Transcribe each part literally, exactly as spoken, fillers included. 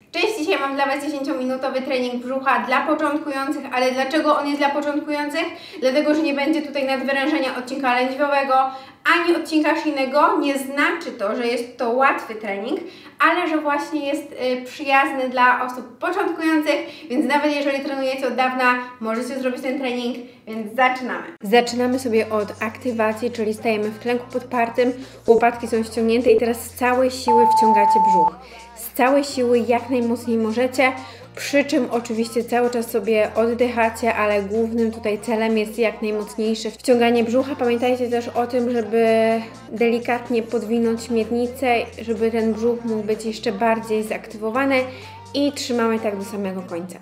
Cześć, dzisiaj mam dla Was dziesięciominutowy trening brzucha dla początkujących, ale dlaczego on jest dla początkujących? Dlatego, że nie będzie tutaj nadwyrężenia odcinka lędźwiowego, ani odcinka szyjnego. Nie znaczy to, że jest to łatwy trening, ale że właśnie jest y, przyjazny dla osób początkujących, więc nawet jeżeli trenujecie od dawna, możecie zrobić ten trening, więc zaczynamy. Zaczynamy sobie od aktywacji, czyli stajemy w klęku podpartym, łopatki są ściągnięte i teraz z całej siły wciągacie brzuch. Z całej siły jak najmocniej możecie, przy czym oczywiście cały czas sobie oddychacie, ale głównym tutaj celem jest jak najmocniejsze wciąganie brzucha. Pamiętajcie też o tym, żeby delikatnie podwinąć miednicę, żeby ten brzuch mógł być jeszcze bardziej zaktywowany i trzymamy tak do samego końca.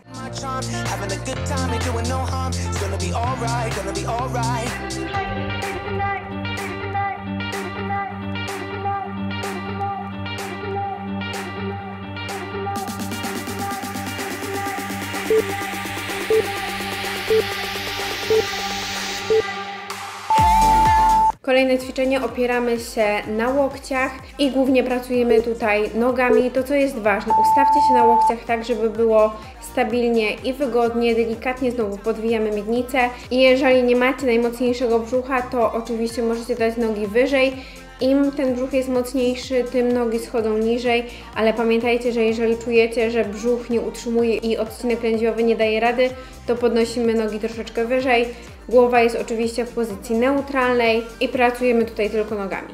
Kolejne ćwiczenie, opieramy się na łokciach i głównie pracujemy tutaj nogami. To, co jest ważne, ustawcie się na łokciach tak, żeby było stabilnie i wygodnie, delikatnie znowu podwijamy miednicę i jeżeli nie macie najmocniejszego brzucha, to oczywiście możecie dać nogi wyżej. Im ten brzuch jest mocniejszy, tym nogi schodzą niżej, ale pamiętajcie, że jeżeli czujecie, że brzuch nie utrzymuje i odcinek lędźwiowy nie daje rady, to podnosimy nogi troszeczkę wyżej. Głowa jest oczywiście w pozycji neutralnej i pracujemy tutaj tylko nogami.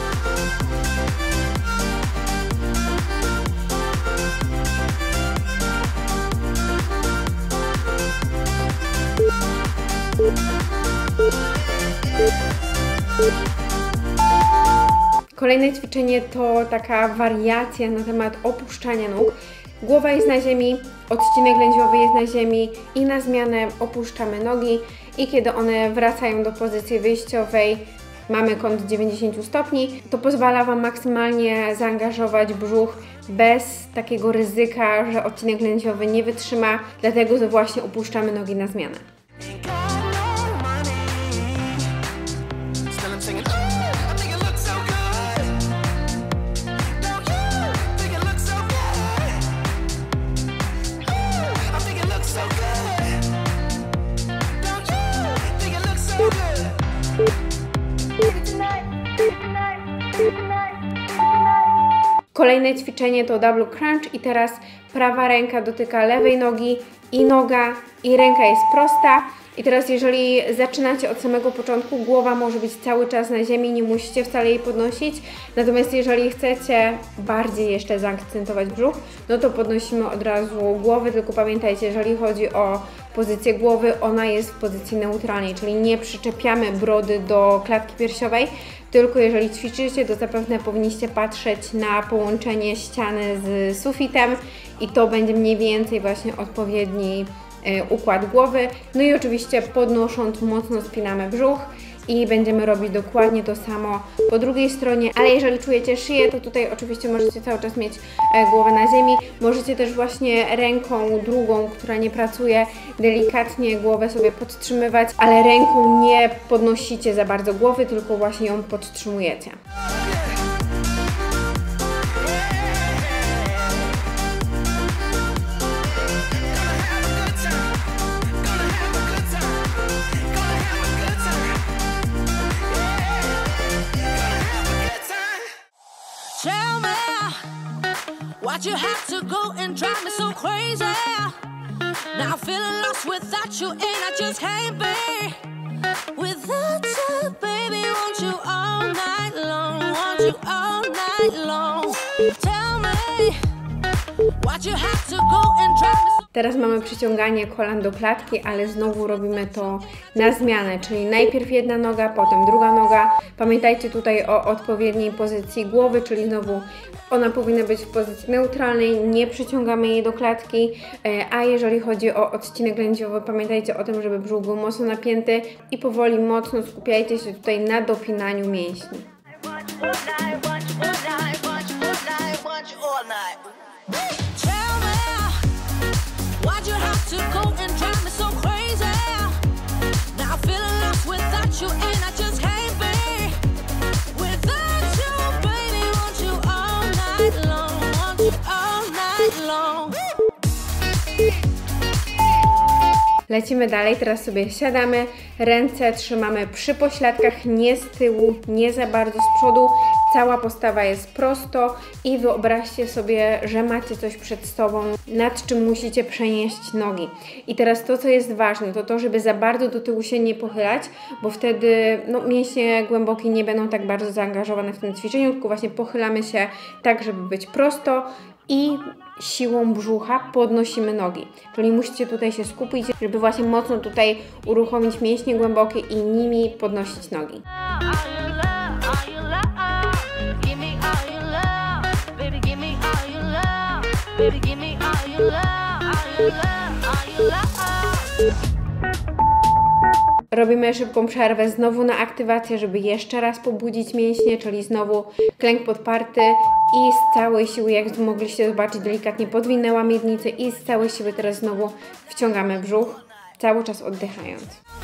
Kolejne ćwiczenie to taka wariacja na temat opuszczania nóg. Głowa jest na ziemi, odcinek lędźwiowy jest na ziemi i na zmianę opuszczamy nogi i kiedy one wracają do pozycji wyjściowej, mamy kąt dziewięćdziesiąt stopni, to pozwala Wam maksymalnie zaangażować brzuch bez takiego ryzyka, że odcinek lędźwiowy nie wytrzyma, dlatego właśnie opuszczamy nogi na zmianę. Kolejne ćwiczenie to double crunch i teraz prawa ręka dotyka lewej nogi i noga i ręka jest prosta. I teraz jeżeli zaczynacie od samego początku, głowa może być cały czas na ziemi, nie musicie wcale jej podnosić. Natomiast jeżeli chcecie bardziej jeszcze zaakcentować brzuch, no to podnosimy od razu głowy, tylko pamiętajcie, jeżeli chodzi o pozycję głowy, ona jest w pozycji neutralnej, czyli nie przyczepiamy brody do klatki piersiowej, tylko jeżeli ćwiczycie, to zapewne powinniście patrzeć na połączenie ściany z sufitem i to będzie mniej więcej właśnie odpowiedni układ głowy. No i oczywiście podnosząc mocno spinamy brzuch i będziemy robić dokładnie to samo po drugiej stronie, ale jeżeli czujecie szyję, to tutaj oczywiście możecie cały czas mieć głowę na ziemi. Możecie też właśnie ręką drugą, która nie pracuje, delikatnie głowę sobie podtrzymywać, ale ręką nie podnosicie za bardzo głowy, tylko właśnie ją podtrzymujecie. Tell me why'd you have to go and drive me so crazy? Now I'm feeling lost without you and I just can't be without you, baby. Want you all night long, want you all night long. Tell me why'd you have to go and drive me so. Teraz mamy przyciąganie kolan do klatki, ale znowu robimy to na zmianę, czyli najpierw jedna noga, potem druga noga. Pamiętajcie tutaj o odpowiedniej pozycji głowy, czyli znowu ona powinna być w pozycji neutralnej, nie przyciągamy jej do klatki, a jeżeli chodzi o odcinek lędźwiowy, pamiętajcie o tym, żeby brzuch był mocno napięty i powoli mocno skupiajcie się tutaj na dopinaniu mięśni. Why'd you have to go and drive me so crazy? Now I'm feeling lost without you and I just can't be without you, baby. Want you all night long, want you all night long. Lecimy dalej, teraz sobie siadamy, ręce trzymamy przy pośladkach, nie z tyłu, nie za bardzo z przodu. Cała postawa jest prosto i wyobraźcie sobie, że macie coś przed sobą, nad czym musicie przenieść nogi. I teraz to, co jest ważne, to to, żeby za bardzo do tyłu się nie pochylać, bo wtedy no, mięśnie głębokie nie będą tak bardzo zaangażowane w tym ćwiczeniu, tylko właśnie pochylamy się tak, żeby być prosto i siłą brzucha podnosimy nogi. Czyli musicie tutaj się skupić, żeby właśnie mocno tutaj uruchomić mięśnie głębokie i nimi podnosić nogi. Robimy szybką przerwę znowu na aktywację, żeby jeszcze raz pobudzić mięśnie, czyli znowu klęk podparty i z całej siły, jak mogliście zobaczyć, delikatnie podwinęła miednicę i z całej siły teraz znowu wciągamy brzuch, cały czas oddychając.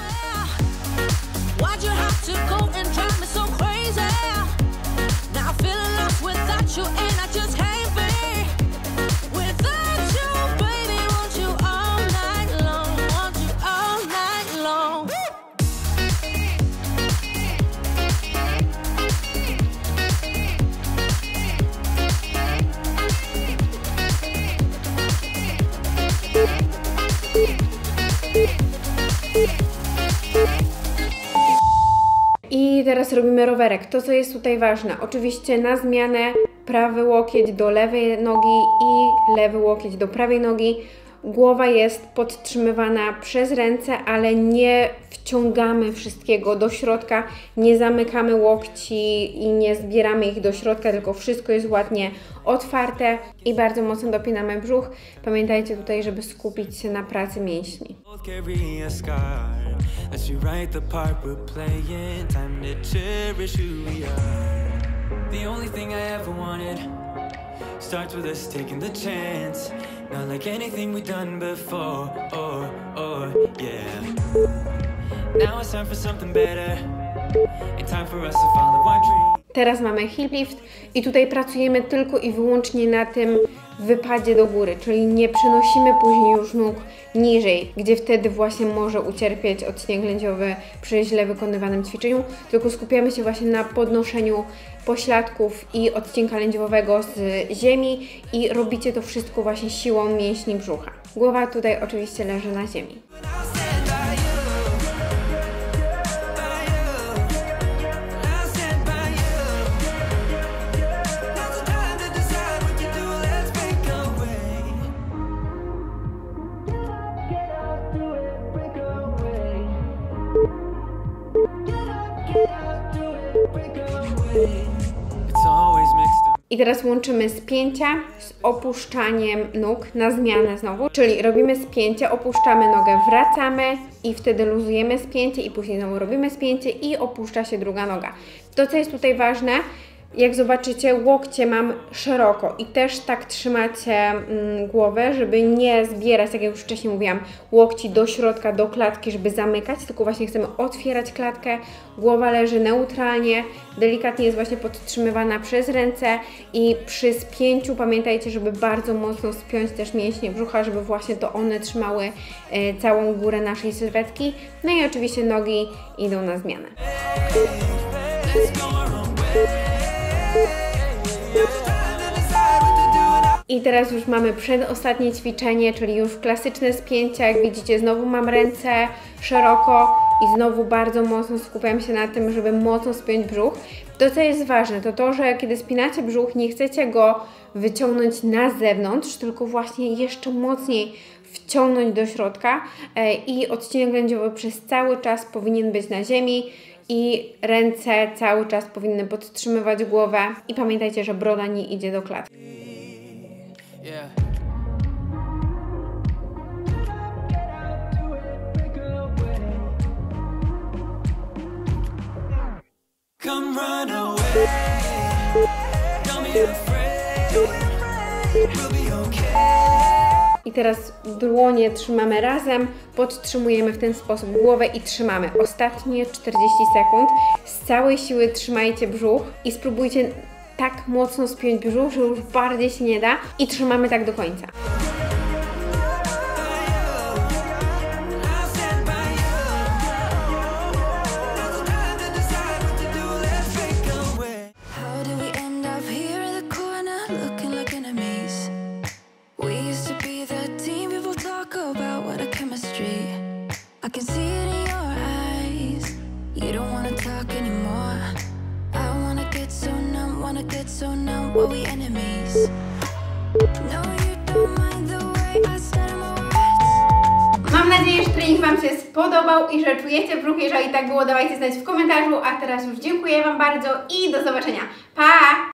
I teraz robimy rowerek. To, co jest tutaj ważne, oczywiście na zmianę prawy łokieć do lewej nogi i lewy łokieć do prawej nogi. Głowa jest podtrzymywana przez ręce, ale nie wciągamy wszystkiego do środka, nie zamykamy łokci i nie zbieramy ich do środka, tylko wszystko jest ładnie otwarte i bardzo mocno dopinamy brzuch. Pamiętajcie tutaj, żeby skupić się na pracy mięśni. Starts with us taking the chance, not like anything we've done before, or, or, yeah. Now it's time for something better, and time for us to follow our dream. Teraz mamy heel lift i tutaj pracujemy tylko i wyłącznie na tym wypadzie do góry, czyli nie przenosimy później już nóg niżej, gdzie wtedy właśnie może ucierpieć odcinek lędźwiowy przy źle wykonywanym ćwiczeniu, tylko skupiamy się właśnie na podnoszeniu pośladków i odcinka lędźwiowego z ziemi i robicie to wszystko właśnie siłą mięśni brzucha. Głowa tutaj oczywiście leży na ziemi. I teraz łączymy spięcia z opuszczaniem nóg na zmianę znowu, czyli robimy spięcie, opuszczamy nogę, wracamy i wtedy luzujemy spięcie i później znowu robimy spięcie i opuszcza się druga noga. To, co jest tutaj ważne, jak zobaczycie, łokcie mam szeroko i też tak trzymacie mm, głowę, żeby nie zbierać, jak ja już wcześniej mówiłam, łokci do środka, do klatki, żeby zamykać, tylko właśnie chcemy otwierać klatkę, głowa leży neutralnie, delikatnie jest właśnie podtrzymywana przez ręce i przy spięciu pamiętajcie, żeby bardzo mocno spiąć też mięśnie brzucha, żeby właśnie to one trzymały e, całą górę naszej sylwetki. No i oczywiście nogi idą na zmianę. I teraz już mamy przedostatnie ćwiczenie, czyli już klasyczne spięcia. Jak widzicie, znowu mam ręce szeroko i znowu bardzo mocno skupiam się na tym, żeby mocno spiąć brzuch. To, co jest ważne, to to, że kiedy spinacie brzuch, nie chcecie go wyciągnąć na zewnątrz, tylko właśnie jeszcze mocniej wciągnąć do środka i odcinek lędźwiowy przez cały czas powinien być na ziemi. I ręce cały czas powinny podtrzymywać głowę. I pamiętajcie, że broda nie idzie do klatki. Yeah. Come run away. Don't be afraid. We'll be okay. I teraz dłonie trzymamy razem, podtrzymujemy w ten sposób głowę i trzymamy. Ostatnie czterdzieści sekund. Z całej siły trzymajcie brzuch i spróbujcie tak mocno spiąć brzuch, że już bardziej się nie da i trzymamy tak do końca. wanna get so numb, were we enemies? No, you don't mind the way I stutter my words. Mam nadzieję, że trening Wam się spodobał i że czujecie brzuch. Jeżeli tak było, dawajcie znać w komentarzu. A teraz już dziękuję Wam bardzo i do zobaczenia. Pa!